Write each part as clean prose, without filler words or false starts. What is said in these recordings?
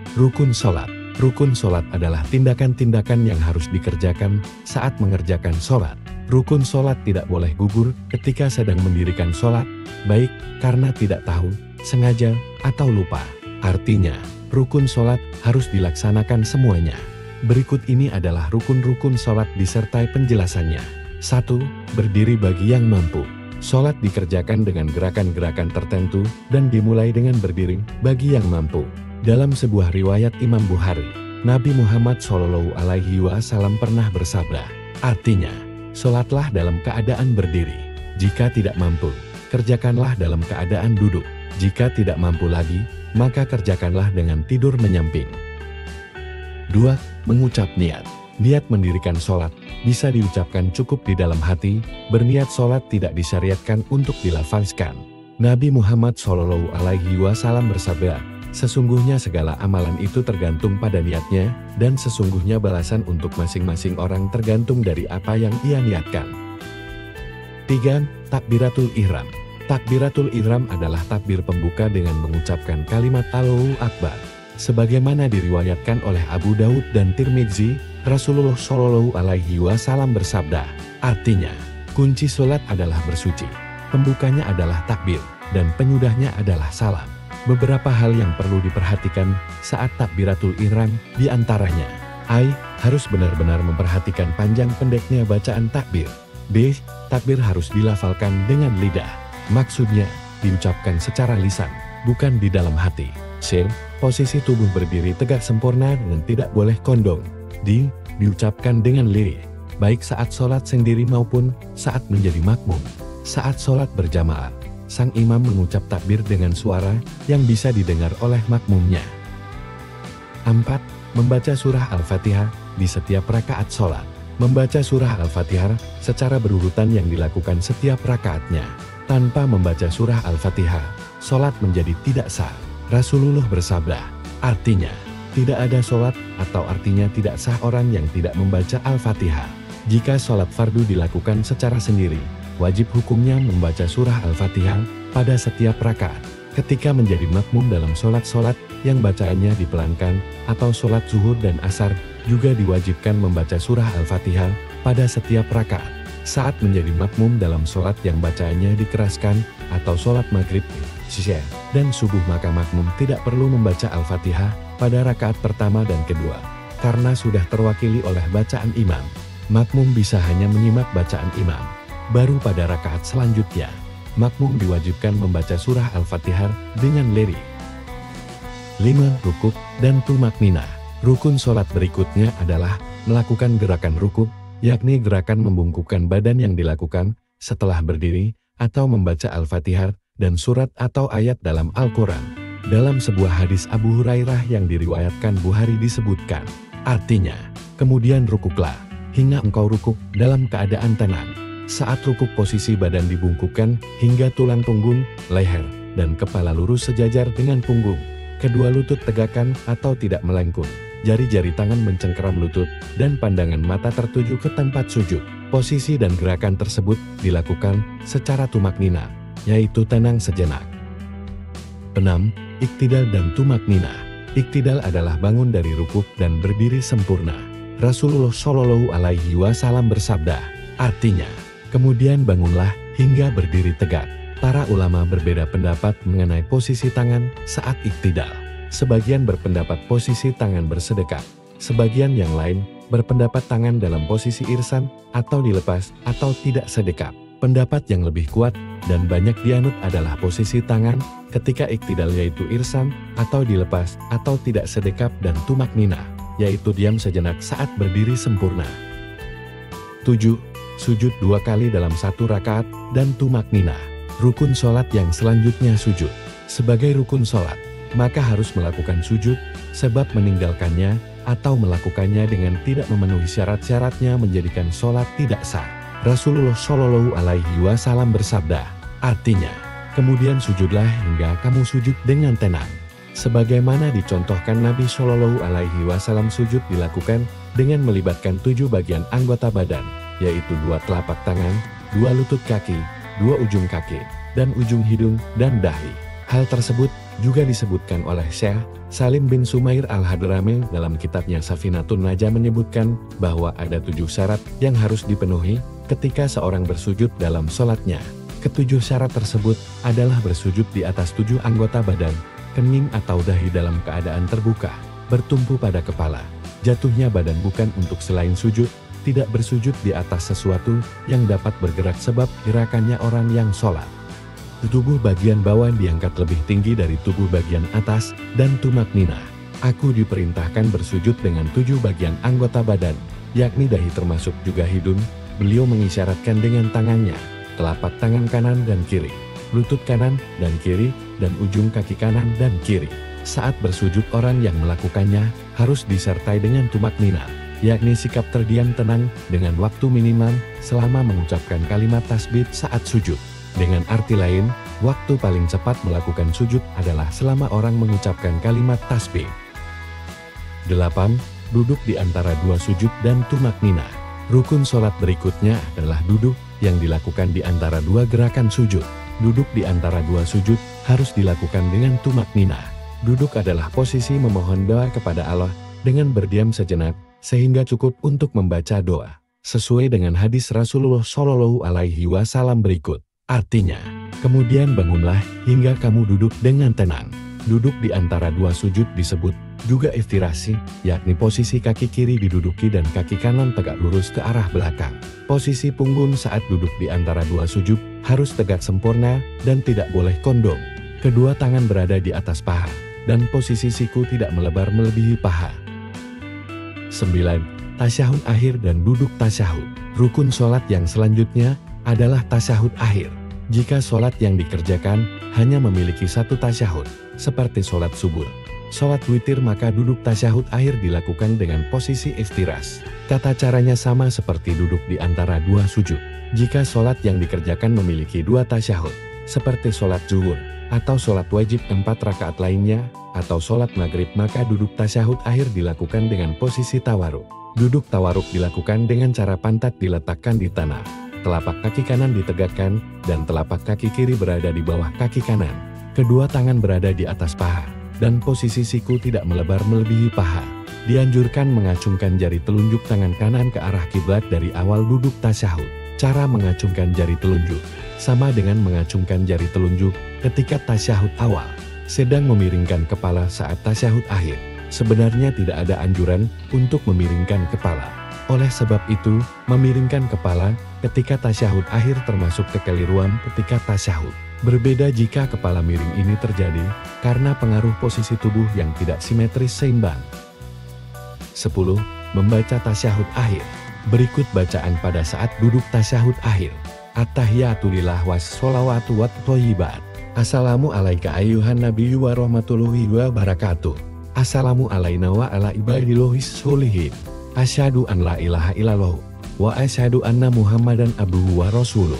Rukun sholat. Rukun sholat adalah tindakan-tindakan yang harus dikerjakan saat mengerjakan sholat. Rukun sholat tidak boleh gugur ketika sedang mendirikan sholat, baik karena tidak tahu, sengaja, atau lupa. Artinya, rukun sholat harus dilaksanakan semuanya. Berikut ini adalah rukun-rukun sholat disertai penjelasannya. 1. Berdiri bagi yang mampu. Sholat dikerjakan dengan gerakan-gerakan tertentu dan dimulai dengan berdiri bagi yang mampu. Dalam sebuah riwayat Imam Bukhari, Nabi Muhammad SAW pernah bersabda, artinya, sholatlah dalam keadaan berdiri. Jika tidak mampu, kerjakanlah dalam keadaan duduk. Jika tidak mampu lagi, maka kerjakanlah dengan tidur menyamping. 2. Mengucap niat. Niat mendirikan sholat bisa diucapkan cukup di dalam hati. Berniat sholat tidak disyariatkan untuk dilafazkan. Nabi Muhammad SAW bersabda, sesungguhnya segala amalan itu tergantung pada niatnya, dan sesungguhnya balasan untuk masing-masing orang tergantung dari apa yang ia niatkan. 3. Takbiratul ihram. Takbiratul ihram adalah takbir pembuka dengan mengucapkan kalimat Allahu Akbar. Sebagaimana diriwayatkan oleh Abu Daud dan Tirmidzi, Rasulullah SAW bersabda, artinya, kunci sholat adalah bersuci, pembukanya adalah takbir, dan penyudahnya adalah salam. Beberapa hal yang perlu diperhatikan saat takbiratul ihram, diantaranya, A. Harus benar-benar memperhatikan panjang pendeknya bacaan takbir. B. Takbir harus dilafalkan dengan lidah. Maksudnya, diucapkan secara lisan, bukan di dalam hati. C. Posisi tubuh berdiri tegak sempurna dan tidak boleh kondong. D. Diucapkan dengan lirih, baik saat sholat sendiri maupun saat menjadi makmum. Saat sholat berjamaah, sang imam mengucap takbir dengan suara yang bisa didengar oleh makmumnya. 4. Membaca surah Al-Fatihah di setiap rakaat sholat. Membaca surah Al-Fatihah secara berurutan yang dilakukan setiap rakaatnya. Tanpa membaca surah Al-Fatihah, sholat menjadi tidak sah. Rasulullah bersabda, artinya, tidak ada sholat atau artinya tidak sah orang yang tidak membaca Al-Fatihah. Jika sholat fardu dilakukan secara sendiri, wajib hukumnya membaca surah Al-Fatihah pada setiap rakaat. Ketika menjadi makmum dalam sholat-sholat yang bacaannya dipelankan, atau sholat zuhur dan asar, juga diwajibkan membaca surah Al-Fatihah pada setiap rakaat. Saat menjadi makmum dalam sholat yang bacaannya dikeraskan, atau sholat maghrib, isya, dan subuh, maka makmum tidak perlu membaca Al-Fatihah pada rakaat pertama dan kedua, karena sudah terwakili oleh bacaan imam. Makmum bisa hanya menyimak bacaan imam. Baru pada rakaat selanjutnya, makmum diwajibkan membaca surah Al-Fatihah dengan lirih. 5. Rukuk dan tumakninah. Rukun sholat berikutnya adalah melakukan gerakan rukuk, yakni gerakan membungkukkan badan yang dilakukan setelah berdiri atau membaca Al-Fatihah dan surat atau ayat dalam Al-Quran. Dalam sebuah hadis Abu Hurairah yang diriwayatkan Bukhari disebutkan, artinya, kemudian rukuklah, hingga engkau rukuk dalam keadaan tenang. Saat rukuk posisi badan dibungkukkan hingga tulang punggung, leher, dan kepala lurus sejajar dengan punggung. Kedua lutut tegakkan atau tidak melengkung. Jari-jari tangan mencengkeram lutut, dan pandangan mata tertuju ke tempat sujud. Posisi dan gerakan tersebut dilakukan secara tumakninah, yaitu tenang sejenak. 6. Iktidal dan tumakninah. Iktidal adalah bangun dari rukuk dan berdiri sempurna. Rasulullah SAW bersabda, artinya, kemudian bangunlah hingga berdiri tegak. Para ulama berbeda pendapat mengenai posisi tangan saat iktidal. Sebagian berpendapat posisi tangan bersedekap. Sebagian yang lain berpendapat tangan dalam posisi irsan atau dilepas atau tidak sedekap. Pendapat yang lebih kuat dan banyak dianut adalah posisi tangan ketika iktidal, yaitu irsan atau dilepas atau tidak sedekap, dan tumakninah, yaitu diam sejenak saat berdiri sempurna. 7. Sujud 2 kali dalam 1 rakaat dan tumakninah. Rukun sholat yang selanjutnya sujud. Sebagai rukun sholat, maka harus melakukan sujud, sebab meninggalkannya atau melakukannya dengan tidak memenuhi syarat-syaratnya menjadikan sholat tidak sah. Rasulullah SAW bersabda, artinya, kemudian sujudlah hingga kamu sujud dengan tenang. Sebagaimana dicontohkan Nabi SAW, sujud dilakukan dengan melibatkan 7 bagian anggota badan, yaitu 2 telapak tangan, 2 lutut kaki, 2 ujung kaki, dan ujung hidung dan dahi. Hal tersebut Juga disebutkan oleh Syekh Salim bin Sumair Al-Hadrami dalam kitabnya Safinatun Najah menyebutkan bahwa ada 7 syarat yang harus dipenuhi ketika seorang bersujud dalam sholatnya. Ketujuh syarat tersebut adalah bersujud di atas 7 anggota badan, kening atau dahi dalam keadaan terbuka, bertumpu pada kepala, jatuhnya badan bukan untuk selain sujud, tidak bersujud di atas sesuatu yang dapat bergerak sebab gerakannya orang yang sholat. Tubuh bagian bawah diangkat lebih tinggi dari tubuh bagian atas, dan tumak nina. Aku diperintahkan bersujud dengan 7 bagian anggota badan, yakni dahi termasuk juga hidung. Beliau mengisyaratkan dengan tangannya, telapak tangan kanan dan kiri, lutut kanan dan kiri, dan ujung kaki kanan dan kiri. Saat bersujud orang yang melakukannya harus disertai dengan tumak nina, yakni sikap terdiam tenang dengan waktu minimal selama mengucapkan kalimat tasbih saat sujud. Dengan arti lain, waktu paling cepat melakukan sujud adalah selama orang mengucapkan kalimat tasbih. 8. Duduk di antara 2 sujud dan tumak nina. Rukun sholat berikutnya adalah duduk yang dilakukan di antara 2 gerakan sujud. Duduk di antara 2 sujud harus dilakukan dengan tumak nina. Duduk adalah posisi memohon doa kepada Allah dengan berdiam sejenak, sehingga cukup untuk membaca doa. Sesuai dengan hadis Rasulullah Shallallahu Alaihi Wasallam berikut. Artinya, kemudian bangunlah hingga kamu duduk dengan tenang. Duduk di antara 2 sujud disebut juga iftirasi, yakni posisi kaki kiri diduduki dan kaki kanan tegak lurus ke arah belakang. Posisi punggung saat duduk di antara 2 sujud harus tegak sempurna dan tidak boleh kondom. Kedua tangan berada di atas paha, dan posisi siku tidak melebar melebihi paha. 9. Tasyahud akhir dan duduk tasyahud. Rukun sholat yang selanjutnya adalah tasyahud akhir. Jika sholat yang dikerjakan hanya memiliki 1 tasyahud, seperti sholat subuh, sholat witir, maka duduk tasyahud akhir dilakukan dengan posisi iftiras. Tata caranya sama seperti duduk di antara 2 sujud. Jika sholat yang dikerjakan memiliki 2 tasyahud, seperti sholat zuhur, atau sholat wajib 4 rakaat lainnya, atau sholat maghrib, maka duduk tasyahud akhir dilakukan dengan posisi tawaruk. Duduk tawaruk dilakukan dengan cara pantat diletakkan di tanah, telapak kaki kanan ditegakkan, dan telapak kaki kiri berada di bawah kaki kanan. Kedua tangan berada di atas paha, dan posisi siku tidak melebar melebihi paha. Dianjurkan mengacungkan jari telunjuk tangan kanan ke arah kiblat dari awal duduk tasyahud. Cara mengacungkan jari telunjuk sama dengan mengacungkan jari telunjuk ketika tasyahud awal, sedang memiringkan kepala saat tasyahud akhir. Sebenarnya tidak ada anjuran untuk memiringkan kepala. Oleh sebab itu, memiringkan kepala ketika tasyahud akhir termasuk kekeliruan ketika tasyahud. Berbeda jika kepala miring ini terjadi karena pengaruh posisi tubuh yang tidak simetris seimbang. 10. Membaca tasyahud akhir. Berikut bacaan pada saat duduk tasyahud akhir. At-tahiyatulillah was-sholawatu wat-thayyibat. Assalamu alaika ayyuhan nabiyyu wa rahmatullahi wa barakatuh. Assalamu alaina wa ala ibadillahis sholihin. Asyhadu an la ilaha illallah wa asyhadu anna Muhammadan abduhu wa rasuluh.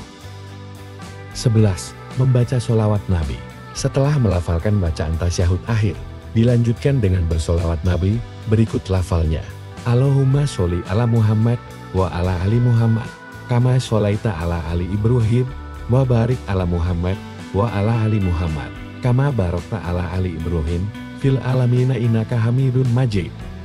11. Membaca sholawat Nabi. Setelah melafalkan bacaan tasyahud akhir, dilanjutkan dengan bersolawat Nabi. Berikut lafalnya. Allahumma sholli ala Muhammad wa ala ali Muhammad kama sholaita ala ali Ibrahim wa barik ala Muhammad wa ala ali Muhammad kama barakta ala ali Ibrahim fil alamina innaka hamidun majid.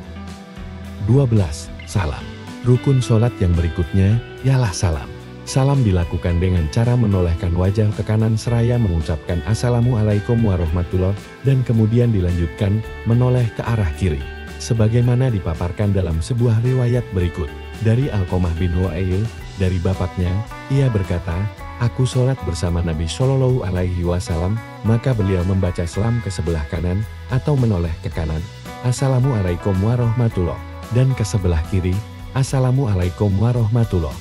12. Salam. Rukun sholat yang berikutnya ialah salam. Salam dilakukan dengan cara menolehkan wajah ke kanan seraya mengucapkan Assalamualaikum warahmatullahi, dan kemudian dilanjutkan menoleh ke arah kiri. Sebagaimana dipaparkan dalam sebuah riwayat berikut. Dari Alqamah bin Wa'il, dari bapaknya, ia berkata, aku sholat bersama Nabi Shallallahu Alaihi Wasallam, maka beliau membaca salam ke sebelah kanan, atau menoleh ke kanan, Assalamualaikum warahmatullahi, dan ke sebelah kiri, Assalamualaikum warahmatullahi.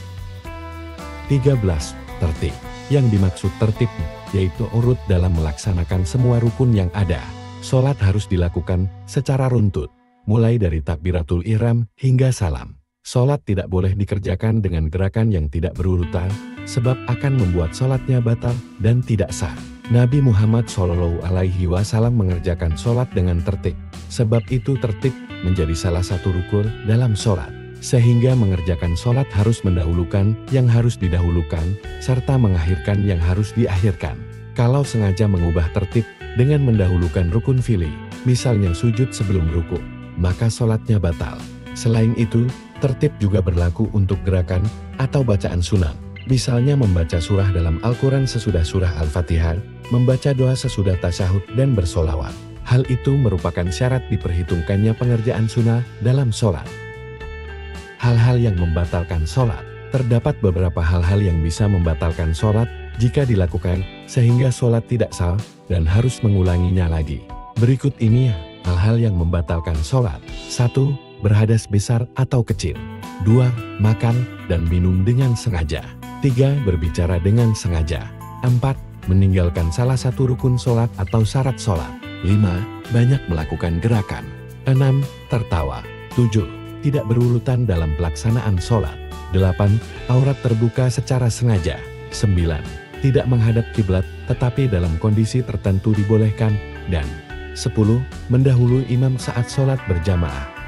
13. Tertib. Yang dimaksud tertib, yaitu urut dalam melaksanakan semua rukun yang ada. Sholat harus dilakukan secara runtut, mulai dari takbiratul ihram hingga salam. Sholat tidak boleh dikerjakan dengan gerakan yang tidak berurutan, sebab akan membuat sholatnya batal dan tidak sah. Nabi Muhammad Shallallahu Alaihi Wasallam mengerjakan sholat dengan tertib, sebab itu tertib menjadi salah satu rukun dalam sholat, sehingga mengerjakan sholat harus mendahulukan yang harus didahulukan, serta mengakhirkan yang harus diakhirkan. Kalau sengaja mengubah tertib, Dengan mendahulukan rukun fi'li, misalnya sujud sebelum ruku, maka sholatnya batal. Selain itu, tertib juga berlaku untuk gerakan atau bacaan sunat. Misalnya membaca surah dalam Al-Quran sesudah surah Al-Fatihah, membaca doa sesudah tasyahud dan bersolawat. Hal itu merupakan syarat diperhitungkannya pengerjaan sunnah dalam sholat. Hal-hal yang membatalkan sholat. Terdapat beberapa hal-hal yang bisa membatalkan sholat jika dilakukan sehingga sholat tidak sah dan harus mengulanginya lagi. Berikut ini hal-hal yang membatalkan sholat. 1. Berhadas besar atau kecil. 2. Makan dan minum dengan sengaja. 3. Berbicara dengan sengaja. 4. Meninggalkan salah satu rukun sholat atau syarat sholat. 5. Banyak melakukan gerakan. 6. Tertawa. 7. Tidak berurutan dalam pelaksanaan sholat. 8. Aurat terbuka secara sengaja. 9. Tidak menghadap kiblat tetapi dalam kondisi tertentu dibolehkan. Dan 10. Mendahului imam saat sholat berjamaah.